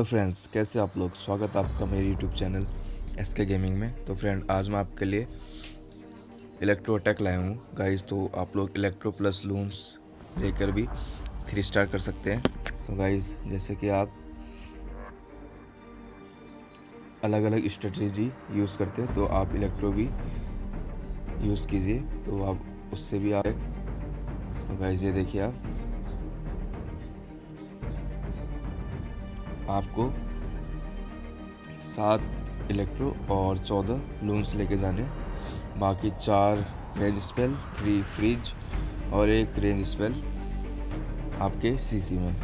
Hello friends, कैसे आप लोग। स्वागत है आपका मेरे यूट्यूब चैनल SK गेमिंग में। तो फ्रेंड, आज मैं आपके लिए इलेक्ट्रो अटैक लाया हूँ गाइस। तो आप लोग इलेक्ट्रो प्लस लून्स लेकर भी 3 स्टार कर सकते हैं। तो गाइस, जैसे कि आप अलग अलग स्ट्रेटजी यूज़ करते हैं तो आप इलेक्ट्रो भी यूज़ कीजिए, तो आप उससे भी आप। तो गाइस, ये देखिए, आपको 7 इलेक्ट्रो और 14 लून्स लेके जाने, बाकी 4 रेंज स्पेल, 3 फ्रीज और 1 रेंज स्पेल आपके CC में।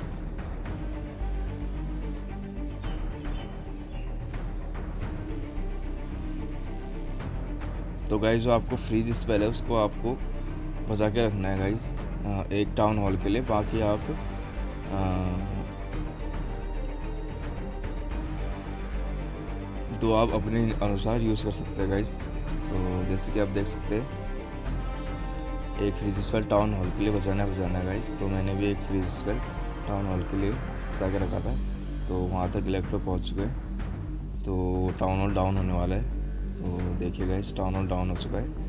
तो गाइस, जो आपको फ्रीज स्पेल है उसको आपको बचा के रखना है गाइस, एक टाउन हॉल के लिए। बाकी आप आप अपने अनुसार यूज़ कर सकते हैं गाइस। तो जैसे कि आप देख सकते हैं, एक फ्रीज स्पेल टाउन हॉल के लिए बचाना है गाइस। तो मैंने भी एक फ्रीज स्पेल टाउन हॉल के लिए बचा के रखा था। तो वहाँ तक इलेक्ट्रो पहुँच चुके हैं, तो टाउन हॉल डाउन होने वाला है। तो देखिए गाइस, टाउन हॉल डाउन हो चुका है।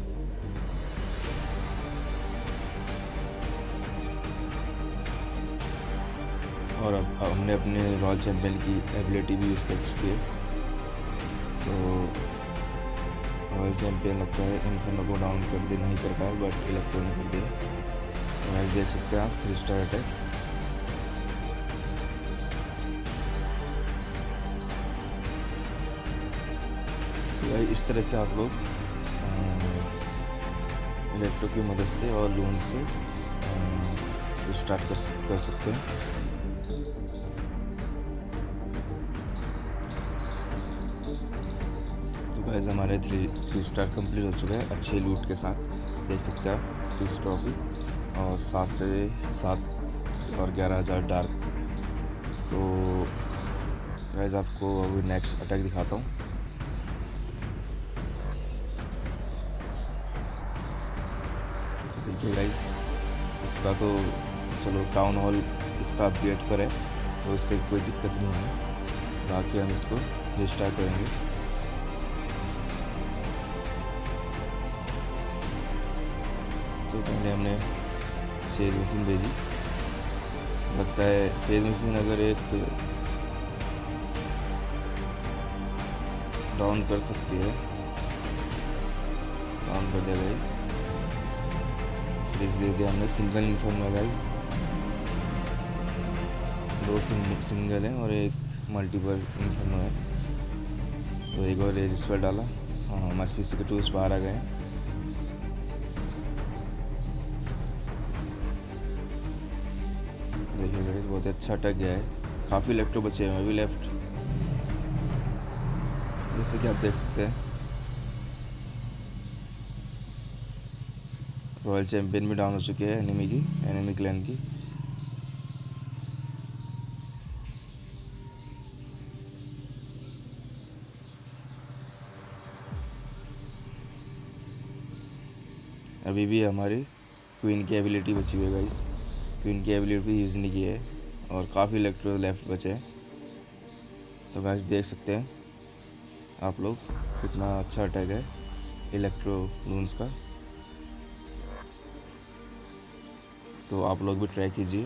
और अब हमने अपने रॉयल चैंपियन की एबिलिटी भी यूज़ कर चुकी है। तो रॉयल चैंपियन लगता है इन्फर्नो को डाउन कर दे, नहीं कर पाया, बट इलेक्ट्रो ने कर दिया। तो गाइस, देख सकते हैं आप 3 स्टार अटैक। इस तरह से आप लोग इलेक्ट्रो की मदद से और लून से स्टार्ट कर सकते हैं। तो गाइस, हमारे 3 स्टार कंप्लीट हो चुका है अच्छे लूट के साथ। देख सकते हैं आप 30 ट्रॉफी और 7 से 7 और 11,000 डार्क। तो गाइस, आपको अभी नेक्स्ट अटैक दिखाता हूँ। देखिए गाइस, इसका तो चलो टाउन हॉल इसका अपडेट पर है, तो इससे कोई दिक्कत नहीं है। बाकी हम इसको 3 स्टार करेंगे। तो पहले हमने सेज मशीन भेजी। लगता है सेज मशीन अगर एक डाउन कर सकती है, डाउन कर दिया गाइस। फ्रीज दे दिया हमने। सिंगल इन्फर्नो गाइस, 2 सिंगल है और एक मल्टीपल इन्फर्नो है। तो एक और रेजिस पर डाला। हाँ, हमारे CC के टूल्स बाहर आ गए। देखिए गाइस, बहुत अच्छा अटक गया है। काफ़ी इलेक्ट्रो बचे हैं अभी लेफ्ट, जैसे कि आप देख सकते हैं। रॉयल चैंपियन भी डाउन हो चुके हैं एनिमी क्लैन की। अभी भी हमारी क्वीन की एबिलिटी बची हुई है गाइस। क्वीन की एबिलिटी यूज़ नहीं की है और काफ़ी इलेक्ट्रो लेफ्ट बचे हैं। तो गाइस, देख सकते हैं आप लोग कितना अच्छा अटैक है इलेक्ट्रो लून्स का। तो आप लोग भी ट्राई कीजिए।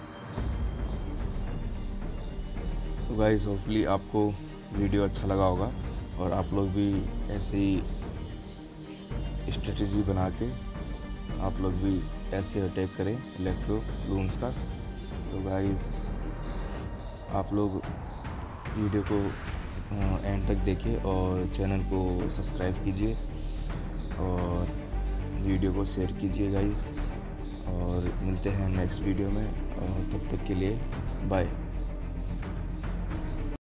तो गाइस, होपफुली आपको वीडियो अच्छा लगा होगा और आप लोग भी ऐसे ही स्ट्रेटजी बना के आप लोग भी ऐसे अटैक करें इलेक्ट्रो लून्स का। तो गाइस, आप लोग वीडियो को एंड तक देखिए और चैनल को सब्सक्राइब कीजिए और वीडियो को शेयर कीजिए गाइस। और मिलते हैं नेक्स्ट वीडियो में, और तब तक के लिए बाय।